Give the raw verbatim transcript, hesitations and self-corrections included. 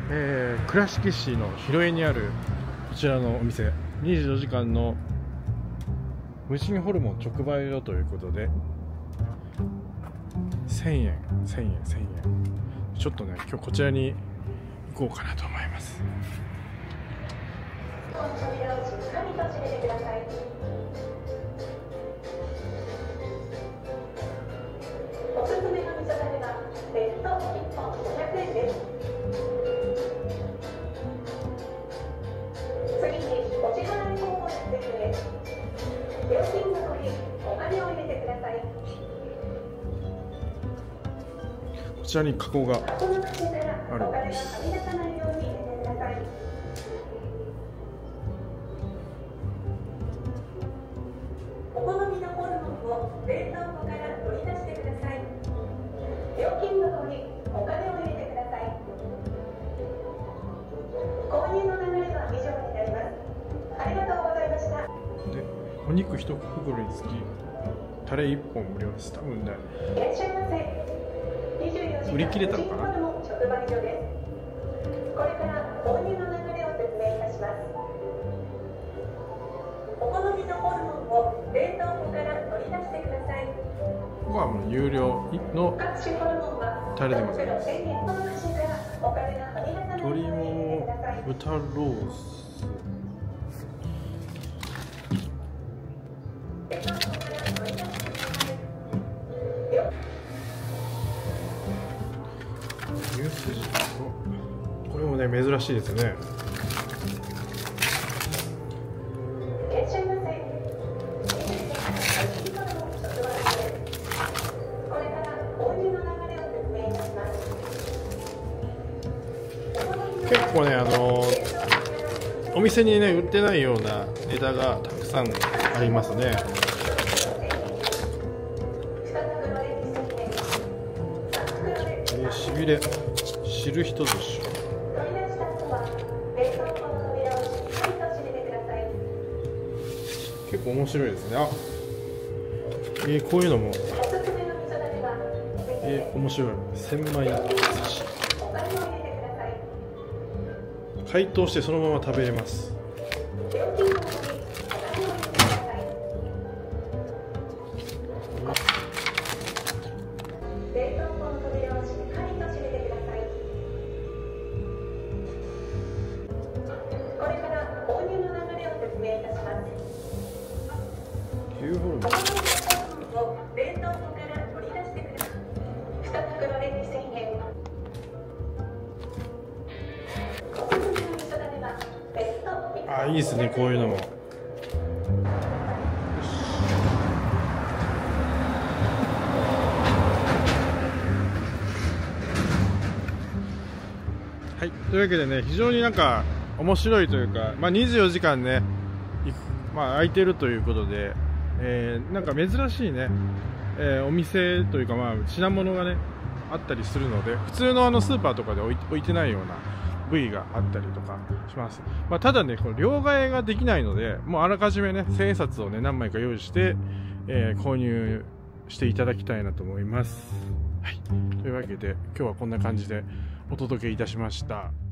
えー、倉敷市の広江にあるこちらのお店、にじゅうよじかんの無人ホルモン直売所ということでせんえんせんえんせんえん、ちょっとね今日こちらに行こうかなと思います。 おすすめの味噌だれはベストいっぽんごひゃくえんです。次にお支払い方法についてです。料金箱にお金を入れてください。 こちらにカゴが箱の口からあるお金がんです。 はみ出さないように入れてください。お好みのホルモンを冷凍庫から取り出してください。料金箱にお金を入れてください。購入の流れは以上になります。ありがとうございました。 で、お肉一袋につきタレいっぽん無料です。多分ねいらっしゃいませ。にじゅうよじかん売り切れたのかな。 無人ホルモン直売所です。これから購入の流れを説明いたします。お好みのホルモンを冷凍庫から取り出してください。 ここはもう有料の各種ホルモンはタレでございます。 せんえんの口からお金がはみ出さないように鶏もも入れてください。 豚ロース、 冷凍庫から取り出してください。 牛すじ、これもね珍しいですね。 いらっしゃいませ。これから購入の流れを説明いたします。 結構ねあのお店にね売ってないような枝がたくさんありますね。えー、しびれ知る人ぞ知る。 取り出した後は冷凍庫の扉をしっかりと閉めてください。 結構面白いですね。あ、えー、こういうのも、 おすすめの味噌だれはえー、面白い。千枚刺し、 お金を入れてください。 解凍してそのまま食べれます。 料金箱にお金を入れてください。冷凍庫の扉をしっかりと閉めてください。これから購入の流れを説明いたします。 牛ホルモン、 お好みのホルモンを冷凍庫から取り出してください。に袋でにせんえん。おすすめの味噌だれはベストいっぽん。 あ、いいですねこういうのも。はい、というわけでね、非常になんか面白いというか、まあ、にじゅうよじかんね、まあ、空いてるということで、えー、なんか珍しいね、えー、お店というか、まあ、品物がねあったりするので、普通のあのスーパーとかで置い置いてないような部位があったりとかします。まあ、ただね、この両替ができないので、もうあらかじめね千円札をね何枚か用意して、えー、購入していただきたいなと思います。はい、というわけで今日はこんな感じでお届けいたしました。